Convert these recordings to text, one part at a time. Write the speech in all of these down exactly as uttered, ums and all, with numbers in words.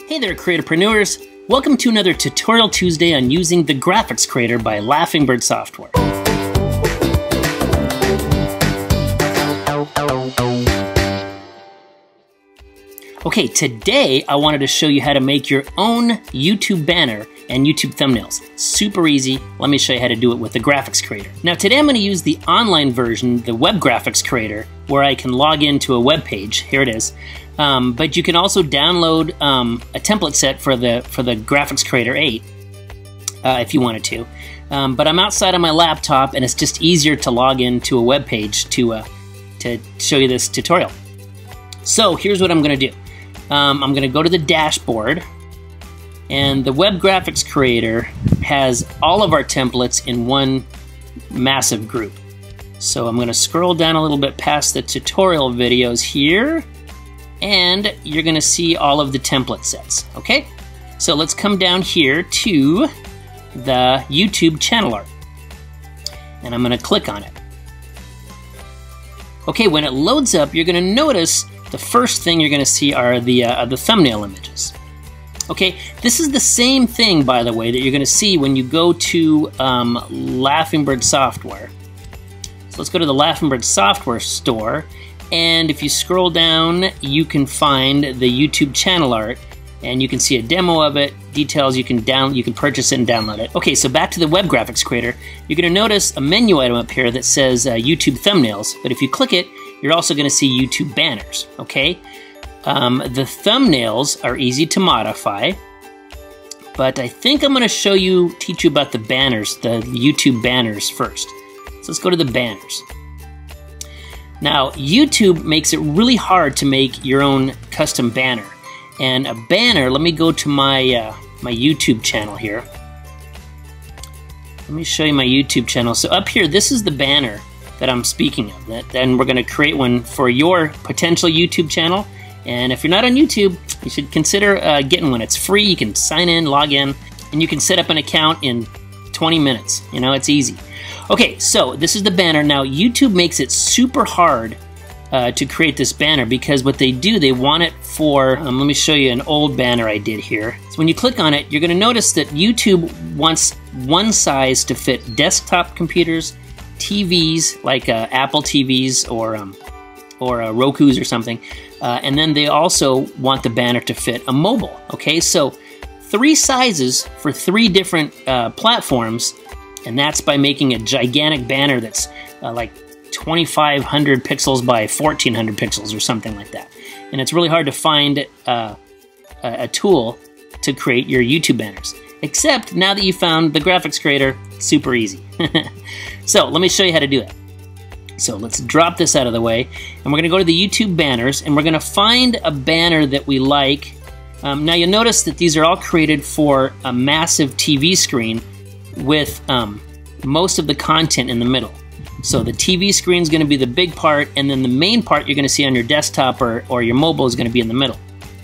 Hey there, Creatorpreneurs! Welcome to another Tutorial Tuesday on using the Graphics Creator by Laughingbird Software. Okay, today I wanted to show you how to make your own YouTube banner and YouTube thumbnails. Super easy. Let me show you how to do it with the Graphics Creator. Now today I'm going to use the online version, the Web Graphics Creator, where I can log into a web page. Here it is. Um, but you can also download um, a template set for the for the Graphics Creator eight uh, if you wanted to. Um, but I'm outside on my laptop, and it's just easier to log into a web page to uh, to show you this tutorial. So here's what I'm going to do. Um, I'm going to go to the dashboard, and the Web Graphics Creator has all of our templates in one massive group. So I'm going to scroll down a little bit past the tutorial videos here, and you're going to see all of the template sets. Okay, so let's come down here to the YouTube channel art, and I'm going to click on it. Okay, when it loads up, you're going to notice the first thing you're going to see are the uh, the thumbnail images. Okay, this is the same thing, by the way, that you're going to see when you go to um, Laughingbird Software. So let's go to the Laughingbird Software store, and if you scroll down, you can find the YouTube channel art, and you can see a demo of it, details. You can down, you can purchase it and download it. Okay, so back to the Web Graphics Creator, you're going to notice a menu item up here that says uh, YouTube thumbnails, but if you click it, you're also going to see YouTube banners. Okay, um, the thumbnails are easy to modify, but I think I'm going to show you, teach you about the banners, the YouTube banners first. So let's go to the banners. Now, YouTube makes it really hard to make your own custom banner. And a banner, let me go to my, uh, my YouTube channel here. Let me show you my YouTube channel. So up here, this is the banner that I'm speaking of. That, then we're going to create one for your potential YouTube channel. And if you're not on YouTube, you should consider uh, getting one. It's free. You can sign in, log in, and you can set up an account in twenty minutes. You know, it's easy. Okay, so this is the banner. Now, YouTube makes it super hard uh, to create this banner because what they do, they want it for, um, let me show you an old banner I did here. So when you click on it, you're going to notice that YouTube wants one size to fit desktop computers, T Vs, like uh, Apple T Vs or, um, or uh, Roku's or something, uh, and then they also want the banner to fit a mobile. Okay, so three sizes for three different uh, platforms. And that's by making a gigantic banner that's uh, like twenty-five hundred pixels by fourteen hundred pixels or something like that. And it's really hard to find uh, a, a tool to create your YouTube banners. Except now that you found the Graphics Creator, it's super easy. So let me show you how to do it. So let's drop this out of the way. And we're going to go to the YouTube banners, and we're going to find a banner that we like. Um, now you'll notice that these are all created for a massive T V screen with um, most of the content in the middle. So the T V screen is going to be the big part, and then the main part you're going to see on your desktop or, or your mobile is going to be in the middle.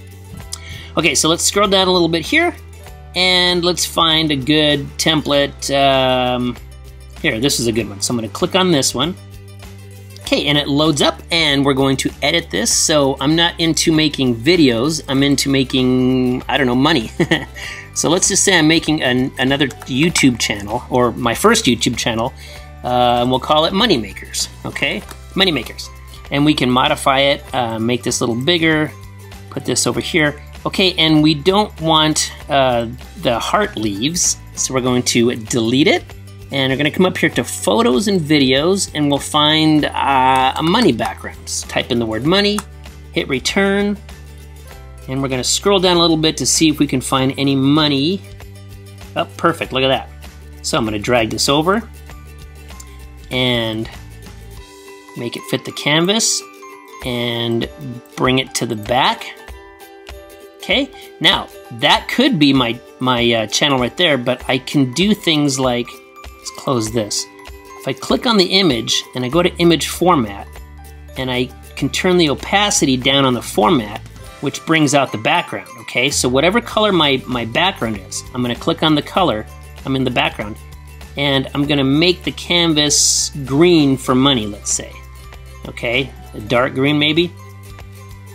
Okay, so let's scroll down a little bit here, and let's find a good template. Um, here, this is a good one. So I'm going to click on this one. Okay, and it loads up, and we're going to edit this. So I'm not into making videos. I'm into making, I don't know, money. So let's just say I'm making an, another YouTube channel, or my first YouTube channel, uh, and we'll call it Moneymakers, okay? Moneymakers. And we can modify it, uh, make this a little bigger, put this over here. Okay, and we don't want uh, the heart leaves, so we're going to delete it, and we're going to come up here to Photos and Videos, and we'll find uh, a money background. So type in the word money, hit return, and we're going to scroll down a little bit to see if we can find any money. Oh, perfect. Look at that. So I'm going to drag this over and make it fit the canvas and bring it to the back. Okay. Now, that could be my, my uh, channel right there, but I can do things like, let's close this. If I click on the image and I go to image format, and I can turn the opacity down on the format, which brings out the background, okay? So whatever color my, my background is, I'm gonna click on the color, I'm in the background, and I'm gonna make the canvas green for money, let's say. Okay, a dark green maybe.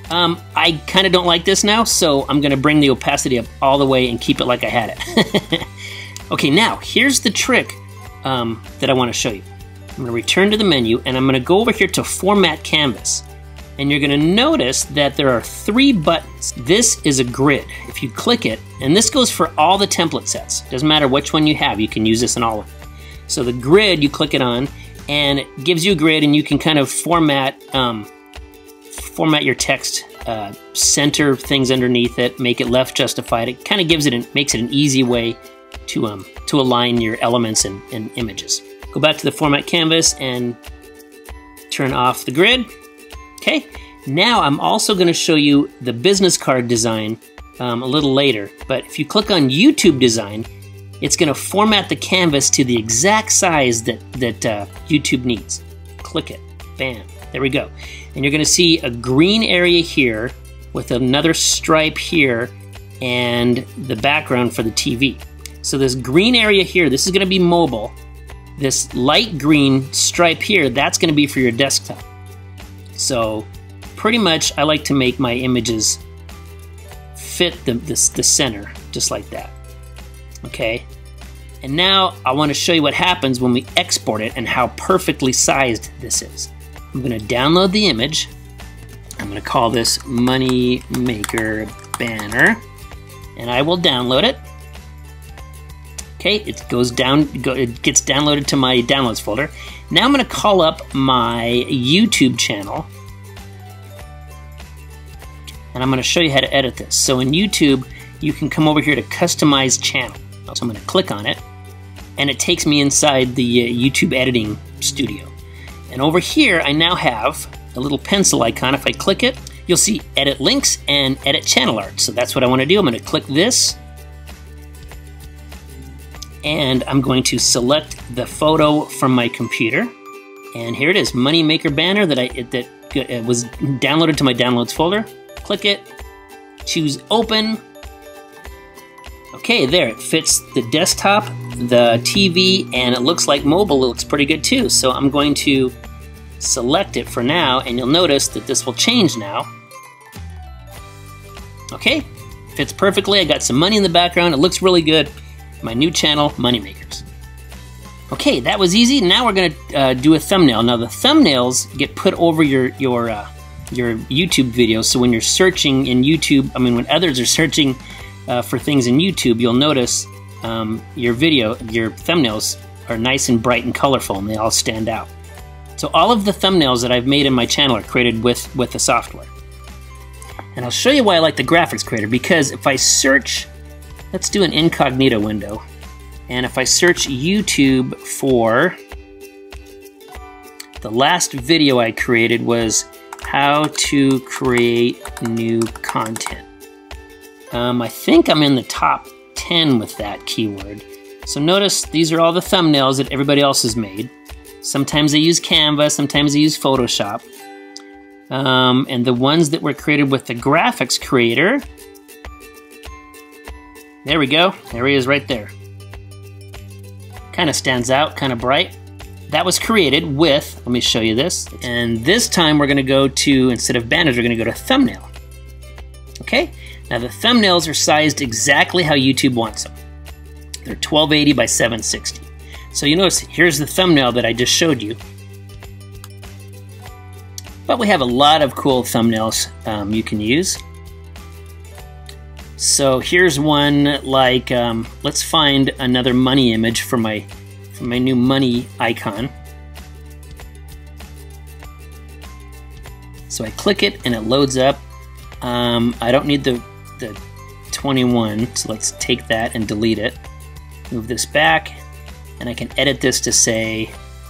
Um, I kind of don't like this now, so I'm going to bring the opacity up all the way and keep it like I had it. Okay, now here's the trick um, that I want to show you. I'm going to return to the menu, and I'm going to go over here to Format Canvas. And you're going to notice that there are three buttons. This is a grid. If you click it, and this goes for all the template sets. Doesn't matter which one you have, you can use this in all of them. So the grid, you click it on, and it gives you a grid, and you can kind of format um, format your text, uh, center things underneath it, make it left justified. It kind of gives it, an, makes it an easy way to um, to align your elements and, and images. Go back to the Format Canvas and turn off the grid. Okay, now I'm also going to show you the business card design um, a little later, but if you click on YouTube design, it's going to format the canvas to the exact size that, that uh, YouTube needs. Click it, bam, there we go. And you're going to see a green area here with another stripe here and the background for the T V. So this green area here, this is going to be mobile. This light green stripe here, that's going to be for your desktop. So pretty much I like to make my images fit the, the, the center, just like that. Okay, and now I want to show you what happens when we export it and how perfectly sized this is. I'm going to download the image. I'm going to call this Money Maker Banner, and I will download it. Okay, it goes down, it gets downloaded to my downloads folder. Now I'm going to call up my YouTube channel, and I'm going to show you how to edit this. So in YouTube, you can come over here to Customize Channel. So I'm going to click on it, and it takes me inside the uh, YouTube editing studio. And over here, I now have a little pencil icon. If I click it, you'll see Edit Links and Edit Channel Art. So that's what I want to do. I'm going to click this, and I'm going to select the photo from my computer. And here it is, Money Maker Banner that I it, that it was downloaded to my downloads folder. Click it, choose Open. Okay, there, it fits the desktop, the T V, and it looks like mobile. It looks pretty good too. So I'm going to select it for now, and you'll notice that this will change now. Okay, fits perfectly. I got some money in the background. It looks really good. My new channel, Moneymakers. Okay, that was easy. Now we're going to uh, do a thumbnail. Now the thumbnails get put over your your uh, your YouTube videos. So when you're searching in YouTube, I mean when others are searching uh, for things in YouTube, you'll notice um, your video, your thumbnails are nice and bright and colorful, and they all stand out. So all of the thumbnails that I've made in my channel are created with with the software. And I'll show you why I like the graphics creator, because if I search, let's do an incognito window. And if I search YouTube for, the last video I created was how to create new content. Um, I think I'm in the top ten with that keyword. So notice these are all the thumbnails that everybody else has made. Sometimes they use Canva, sometimes they use Photoshop. Um, and the ones that were created with the graphics creator, there we go, there he is right there. Kind of stands out, kind of bright. That was created with, let me show you this, and this time we're going to go to, instead of banners, we're going to go to thumbnail. Okay, now the thumbnails are sized exactly how YouTube wants them. They're twelve eighty by seven sixty. So you notice, here's the thumbnail that I just showed you. But we have a lot of cool thumbnails um, you can use. So here's one like, um, let's find another money image for my, for my new money icon. So I click it and it loads up. Um, I don't need the, the twenty-one, so let's take that and delete it. Move this back, and I can edit this to say,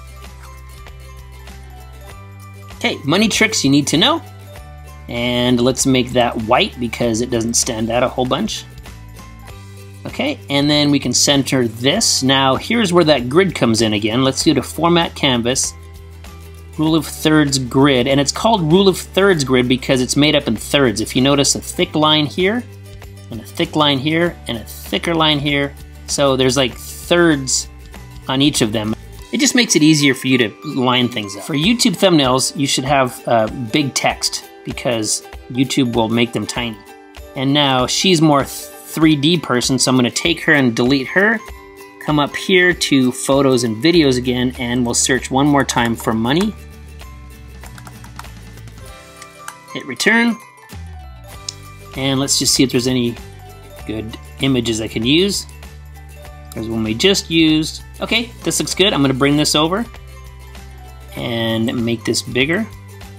okay, money tricks you need to know. And let's make that white because it doesn't stand out a whole bunch. Okay, and then we can center this. Now here's where that grid comes in again. Let's go to Format Canvas, Rule of Thirds Grid, and it's called Rule of Thirds Grid because it's made up in thirds. If you notice a thick line here, and a thick line here, and a thicker line here, so there's like thirds on each of them. It just makes it easier for you to line things up. For YouTube thumbnails, you should have uh, big text, because YouTube will make them tiny. And now she's more three D person, so I'm going to take her and delete her. Come up here to photos and videos again, and we'll search one more time for money. Hit return. And let's just see if there's any good images I can use. There's one we just used. Okay, this looks good. I'm going to bring this over and make this bigger.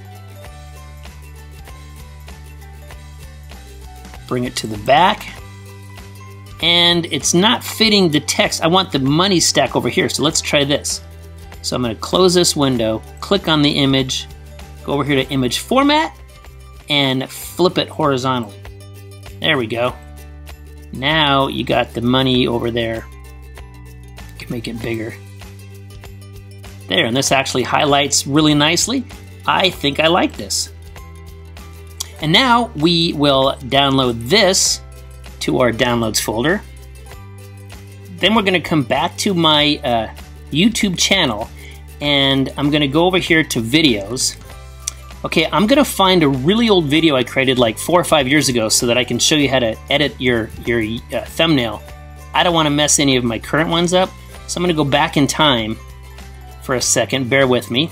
Bring it to the back. And it's not fitting the text. I want the money stack over here, so let's try this. So I'm going to close this window, click on the image, go over here to image format, and flip it horizontally. There we go. Now you got the money over there. You can make it bigger. There, and this actually highlights really nicely. I think I like this. And now we will download this to our downloads folder. Then we're going to come back to my uh, YouTube channel, and I'm going to go over here to videos. Okay, I'm going to find a really old video I created like four or five years ago so that I can show you how to edit your, your uh, thumbnail. I don't want to mess any of my current ones up, so I'm going to go back in time for a second. Bear with me.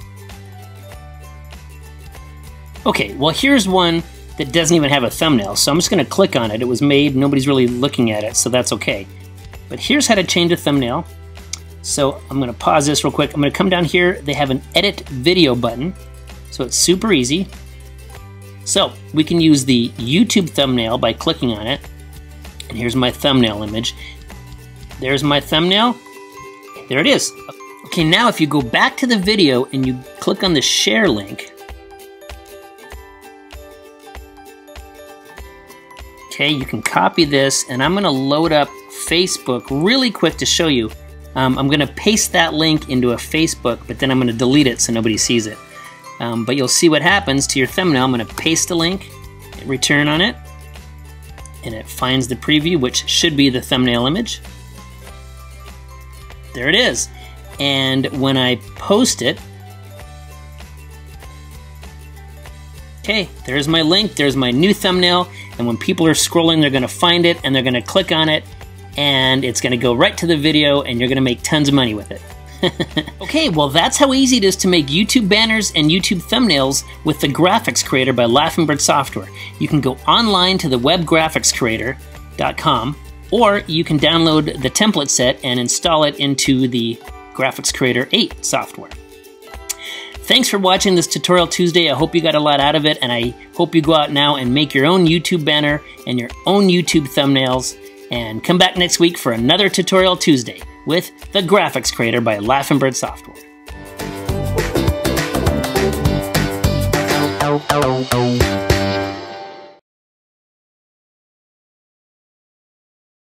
Okay, well here's one that doesn't even have a thumbnail, so I'm just going to click on it. It was made, nobody's really looking at it, so that's okay. But here's how to change a thumbnail. So I'm going to pause this real quick. I'm going to come down here. They have an edit video button, so it's super easy. So we can use the YouTube thumbnail by clicking on it. And here's my thumbnail image. There's my thumbnail. There it is. Okay, now if you go back to the video and you click on the share link, okay, you can copy this, and I'm going to load up Facebook really quick to show you. Um, I'm going to paste that link into a Facebook, but then I'm going to delete it so nobody sees it. Um, but you'll see what happens to your thumbnail. I'm going to paste the link, hit return on it, and it finds the preview, which should be the thumbnail image. There it is. And when I post it, okay, there's my link, there's my new thumbnail, and when people are scrolling, they're going to find it, and they're going to click on it, and it's going to go right to the video, and you're going to make tons of money with it. Okay, well that's how easy it is to make YouTube banners and YouTube thumbnails with the Graphics Creator by Laughingbird Software. You can go online to the web graphics creator dot com, or you can download the template set and install it into the Graphics Creator eight software. Thanks for watching this Tutorial Tuesday. I hope you got a lot out of it, and I hope you go out now and make your own YouTube banner and your own YouTube thumbnails. And come back next week for another Tutorial Tuesday with the Graphics Creator by Laughingbird Software.